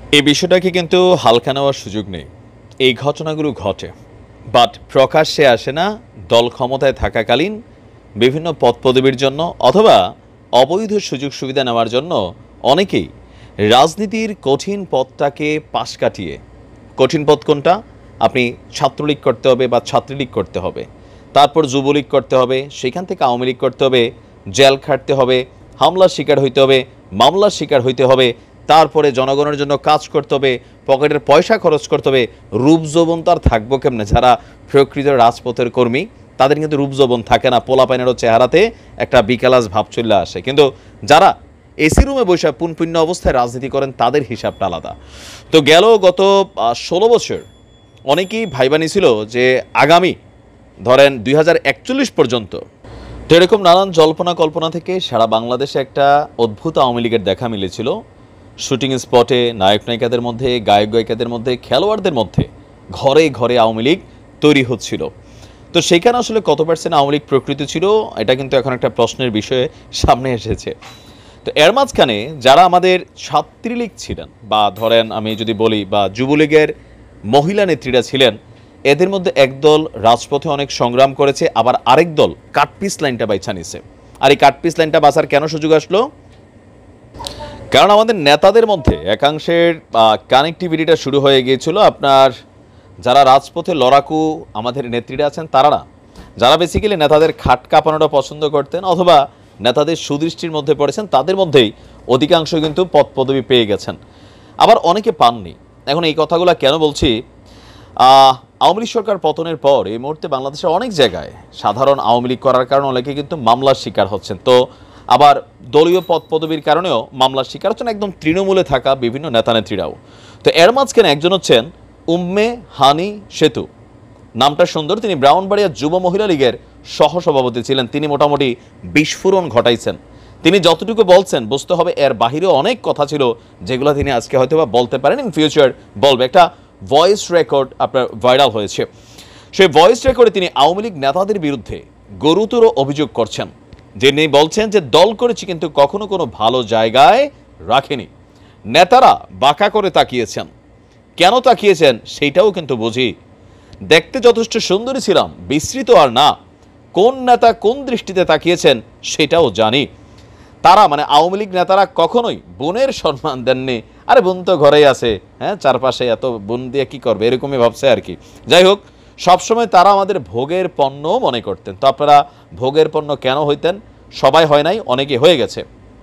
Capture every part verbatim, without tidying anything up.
এই বিষয়টাকে কিন্তু হালকা নেওয়ার সুযোগ নেই। এই ঘটনাগুলো ঘটে, বাট প্রকাশ্যে আসে না। দল ক্ষমতায় থাকাকালীন বিভিন্ন পদপদবীর জন্য অথবা অবৈধ সুযোগ সুবিধা নেওয়ার জন্য অনেকেই রাজনীতির কঠিন পথটাকে পাশ কাটিয়ে, কঠিন পথ কোনটা? আপনি ছাত্রলীগ করতে হবে বা ছাত্রলীগ করতে হবে, তারপর যুবলীগ করতে হবে, সেখান থেকে আওয়ামী লীগ করতে হবে, জেল খাটতে হবে, হামলার শিকার হইতে হবে, মামলার শিকার হইতে হবে, তারপরে জনগণের জন্য কাজ করতে হবে, পকেটের পয়সা খরচ করতে হবে। রূপ যৌবন তো আর থাকবো কেমনে? যারা প্রকৃত রাজপথের কর্মী তাদের কিন্তু রূপ যৌবন থাকে না, পোলাপাইনেরও চেহারাতে একটা বিকালাস ভাব চলে আসে। কিন্তু যারা এসি রুমে বসে পুনপুণ্য অবস্থায় রাজনীতি করেন তাদের হিসাবটা আলাদা। তো গেল গত ষোলো বছর অনেকেই ভাইবানি ছিল যে আগামী ধরেন দুই হাজার একচল্লিশ পর্যন্ত, তো এরকম নানান জল্পনা কল্পনা থেকে সারা বাংলাদেশে একটা অদ্ভুত আওয়ামী লীগের দেখা মিলেছিল। শুটিং স্পটে নায়ক নায়িকাদের মধ্যে, গায়ক গায়িকাদের মধ্যে, খেলোয়াড়দের মধ্যে ঘরে ঘরে আওয়ামী লীগ তৈরি হচ্ছিল। তো সেখানে আসলে কত পার্সেন্ট আওয়ামী লীগ প্রকৃতি ছিল, এটা কিন্তু এখন একটা প্রশ্নের বিষয়ে সামনে এসেছে। তো এর মাঝখানে যারা আমাদের ছাত্রলীগ ছিলেন, বা ধরেন আমি যদি বলি বা যুবলীগের মহিলা নেত্রীরা ছিলেন, এদের মধ্যে একদল রাজপথে অনেক সংগ্রাম করেছে, আবার আরেক দল কাটপিস লাইনটা বাইছা নিছে। আর এই কাটপিস লাইনটা বাঁচার কেন সুযোগ আসলো? কারণ আমাদের নেতাদের মধ্যে একাংশের কানেক্টিভিটিটা শুরু হয়ে গিয়েছিল আপনার যারা রাজপথে লড়াকু আমাদের নেত্রীরা আছেন তারা না, যারা বেসিক্যালি নেতাদের খাট কাঁপানোটা পছন্দ করতেন অথবা নেতাদের সুদৃষ্টির মধ্যে পড়েছেন, তাদের মধ্যেই অধিকাংশ কিন্তু পদ পদবি পেয়ে গেছেন, আবার অনেকে পাননি। এখন এই কথাগুলো কেন বলছি? আওয়ামী লীগ সরকার পতনের পর এই মুহূর্তে বাংলাদেশের অনেক জায়গায় সাধারণ আওয়ামী লীগ করার কারণে অনেকে কিন্তু মামলার শিকার হচ্ছেন। তো আবার দলীয় পদ পদবীর কারণেও মামলার শিকার হচ্ছেন একদম তৃণমূলে থাকা বিভিন্ন নেতানেত্রীরাও। তো এর মাঝখানে একজন হচ্ছেন উম্মে হানি সেতু, নামটা সুন্দর। তিনি ব্রাহ্মণবাড়িয়া যুব মহিলা লীগের সহসভাপতি ছিলেন। তিনি মোটামুটি বিস্ফোরণ ঘটাইছেন। তিনি যতটুকু বলছেন বুঝতে হবে এর বাহিরেও অনেক কথা ছিল যেগুলো তিনি আজকে হয়তো বা বলতে পারেন, ইন ফিউচার বলবে। একটা ভয়েস রেকর্ড আপনার ভাইরাল হয়েছে। সেই ভয়েস রেকর্ডে তিনি আওয়ামী লীগ নেতাদের বিরুদ্ধে গুরুতর অভিযোগ করছেন, যিনি বলছেন যে দল করেছি কিন্তু কখনো কোনো ভালো জায়গায় রাখেনি। নেতারা বাঁকা করে তাকিয়েছেন, কেন তাকিয়েছেন সেইটাও কিন্তু বুঝি। দেখতে যথেষ্ট সুন্দরী ছিলাম, বিস্তৃত আর না। কোন নেতা কোন দৃষ্টিতে তাকিয়েছেন সেটাও জানি। তারা মানে আওয়ামী লীগ নেতারা কখনোই বোনের সম্মান দেননি। আরে বোন তো ঘরেই আছে, হ্যাঁ, চারপাশে এত বোন দিয়ে কি করবে, এরকমই ভাবছে আর কি। যাই হোক, সবসময় তারা আমাদের ভোগের পণ্য মনে করতেন। তো আপনারা ভোগের পণ্য কেন হইতেন? সবাই হয় নাই, অনেকে হয়ে গেছে।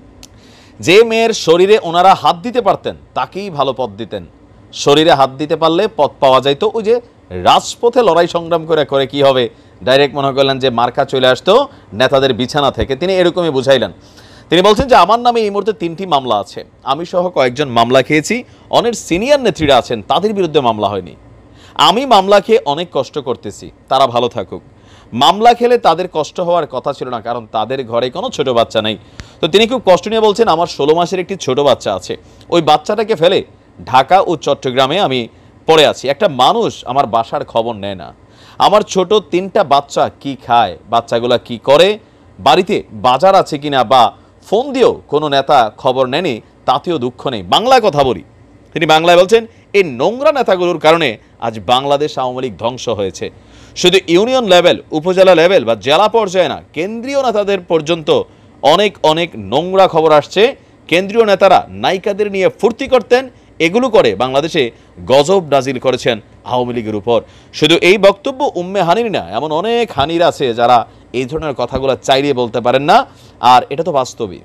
যে মেয়ের শরীরে ওনারা হাত দিতে পারতেন তাকেই ভালো পদ দিতেন। শরীরে হাত দিতে পারলে পদ পাওয়া যাইতো। ওই যে রাজপথে লড়াই সংগ্রাম করে করে কি হবে, ডাইরেক্ট মনে করলেন যে মার্কা চলে আসতো নেতাদের বিছানা থেকে। তিনি এরকমই বুঝাইলেন। তিনি বলছেন যে আমার নামে এই মুহূর্তে তিনটি মামলা আছে, আমি সহ কয়েকজন মামলা খেয়েছি। অনেক সিনিয়র নেত্রীরা আছেন, তাদের বিরুদ্ধে মামলা হয়নি। আমি মামলা খেয়ে অনেক কষ্ট করতেছি, তারা ভালো থাকুক। মামলা খেলে তাদের কষ্ট হওয়ার কথা ছিল না, কারণ তাদের ঘরে কোনো ছোট বাচ্চা নেই। তো তিনি খুব কষ্ট নিয়ে বলছেন আমার ষোলো মাসের একটি ছোট বাচ্চা আছে, ওই বাচ্চাটাকে ফেলে ঢাকা ও চট্টগ্রামে আমি পড়ে আছি। একটা মানুষ আমার বাসার খবর নেয় না। আমার ছোট তিনটা বাচ্চা কি খায়, বাচ্চাগুলা কি করে, বাড়িতে বাজার আছে কিনা বা ফোন দিয়েও কোনো নেতা খবর নেয়নি, তাতেও দুঃখ নেই। বাংলায় কথা বলি। তিনি বাংলায় বলছেন এই নোংরা নেতাগুলোর কারণে আজ বাংলাদেশ আওয়ামী লীগ ধ্বংস হয়েছে। শুধু ইউনিয়ন লেভেল, উপজেলা লেভেল বা জেলা পর্যায়ে না, কেন্দ্রীয় নেতাদের পর্যন্ত অনেক অনেক নোংরা খবর আসছে। কেন্দ্রীয় নেতারা নায়িকাদের নিয়ে ফুর্তি করতেন, এগুলো করে বাংলাদেশে গজব নাজিল করেছেন আওয়ামী লীগের উপর। শুধু এই বক্তব্য উম্মে হানির না, এমন অনেক হানির আছে যারা এই ধরনের কথাগুলো চাইলে বলতে পারেন না। আর এটা তো বাস্তবই,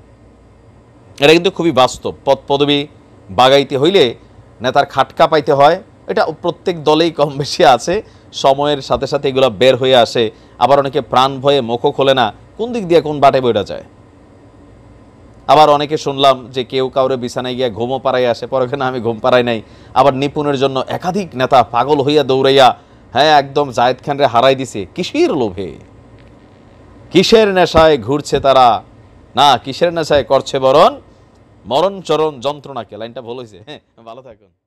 এটা কিন্তু খুবই বাস্তব। পদ পদবি বাগাইতে হইলে নেতার খাটকা পাইতে হয়, এটা প্রত্যেক দলেই কম বেশি আছে। সময়ের সাথে সাথে এগুলো বের হয়ে আসে। আবার অনেকে প্রাণ ভয়ে মুখও খোলে না, কোন দিক দিয়ে কোন বাটে বইটা যায়। আবার অনেকে শুনলাম যে কেউ কাউরে বিছানায় গিয়া ঘুমও পাড়াই আসে, পরে না আমি ঘুম পাড়াই নাই। আবার নিপুণের জন্য একাধিক নেতা পাগল হইয়া দৌড়াইয়া হ্যাঁ একদম জায়েদ খানরে হারাই দিছে। কিসের লোভে, কিসের নেশায় ঘুরছে তারা? না, কিসের নেশায় করছে বরণ মরণ চরণ যন্ত্রণাকে। লাইনটা ভুল হয়েছে। হ্যাঁ, ভালো থাকুন।